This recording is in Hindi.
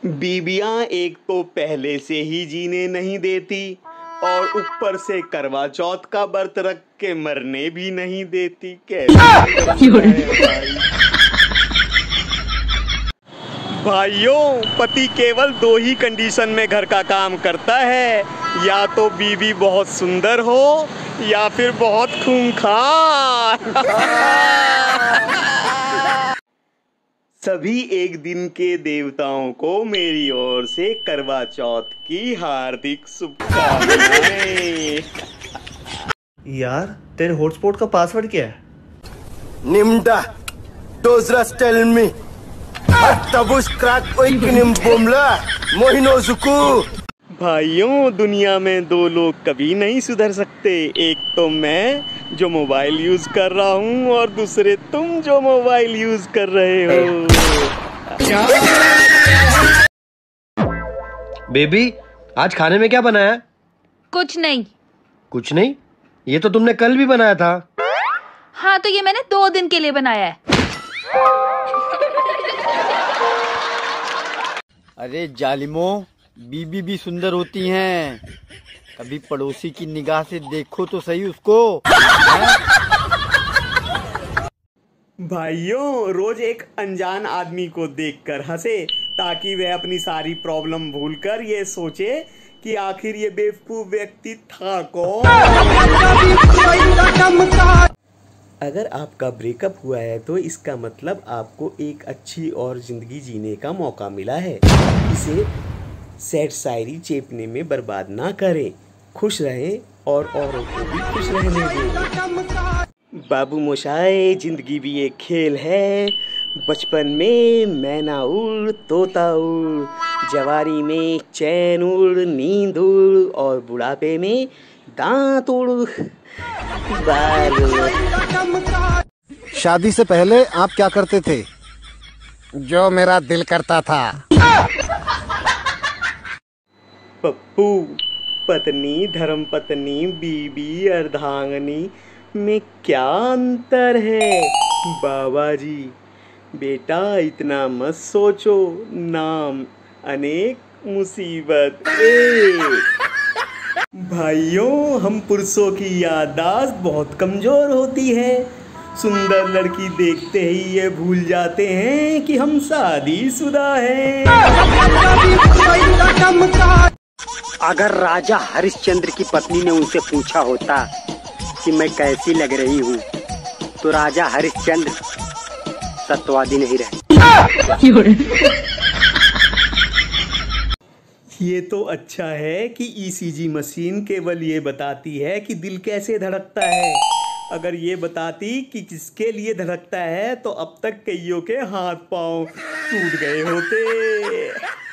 बीबियां एक तो पहले से ही जीने नहीं देती और ऊपर से करवा चौथ का व्रत रख के मरने भी नहीं देती। कैसे भाई? भाइयों, पति केवल दो ही कंडीशन में घर का काम करता है, या तो बीवी बहुत सुंदर हो या फिर बहुत खूंखार। सभी एक दिन के देवताओं को मेरी ओर से करवा चौथ की हार्दिक शुभकामनाएं। यार, तेरे हॉटस्पॉट का पासवर्ड क्या है? निम्डा डोजरस टेल मी तबुश क्रैक ओइकिनिम बोमला मोहिनोजुकु। भाइयों, दुनिया में दो लोग कभी नहीं सुधर सकते। एक तो मैं जो मोबाइल यूज कर रहा हूँ और दूसरे तुम जो मोबाइल यूज कर रहे हो। बेबी, आज खाने में क्या बनाया? कुछ नहीं। कुछ नहीं? ये तो तुमने कल भी बनाया था। हाँ, तो ये मैंने 2 दिन के लिए बनाया है। अरे जालिमो, बीबी भी सुंदर होती हैं। कभी पड़ोसी की निगाह से देखो तो सही उसको। भाइयों, रोज एक अनजान आदमी को देखकर हंसे ताकि वह अपनी सारी प्रॉब्लम भूलकर ये सोचे कि आखिर ये बेवकूफ व्यक्ति था कौन। अगर आपका ब्रेकअप हुआ है तो इसका मतलब आपको एक अच्छी और जिंदगी जीने का मौका मिला है। इसे सैड शायरी चेपने में बर्बाद ना करें। खुश रहें और औरों को भी खुश रहने दें। बाबू मोशाए, जिंदगी भी एक खेल है। बचपन में मैना उड़, तोता उड़, जवानी में चैन उड़, नींद उड़ और बुढ़ापे में दांत उड़। शादी से पहले आप क्या करते थे? जो मेरा दिल करता था। पप्पू, पत्नी, धर्मपत्नी, बीबी, अर्धांगिनी में क्या अंतर है? बाबा जी, बेटा इतना मत सोचो, नाम अनेक मुसीबत एक। भाइयों, हम पुरुषों की याददाश्त बहुत कमजोर होती है। सुंदर लड़की देखते ही ये भूल जाते हैं कि हम शादीशुदा हैं। अगर राजा हरिश्चंद्र की पत्नी ने उनसे पूछा होता कि मैं कैसी लग रही हूँ, तो राजा हरिश्चंद्र सत्यवादी नहीं रहे। ये तो अच्छा है कि ईसीजी मशीन केवल ये बताती है कि दिल कैसे धड़कता है। अगर ये बताती कि किसके लिए धड़कता है तो अब तक कईयों के हाथ पांव टूट गए होते।